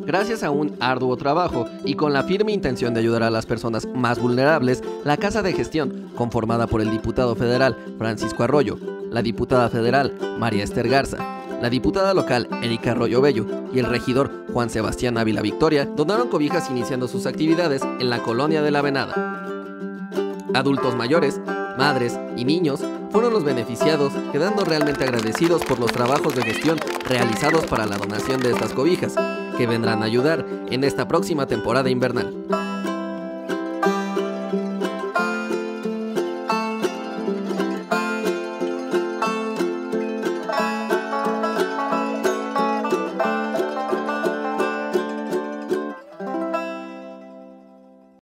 Gracias a un arduo trabajo y con la firme intención de ayudar a las personas más vulnerables, la Casa de Gestión, conformada por el diputado federal Francisco Arroyo, la diputada federal María Esther Garza, la diputada local Erika Arroyo Bello y el regidor Juan Sebastián Ávila Victoria, donaron cobijas iniciando sus actividades en la colonia de La Venada. Adultos mayores, madres y niños fueron los beneficiados, quedando realmente agradecidos por los trabajos de gestión realizados para la donación de estas cobijas, que vendrán a ayudar en esta próxima temporada invernal.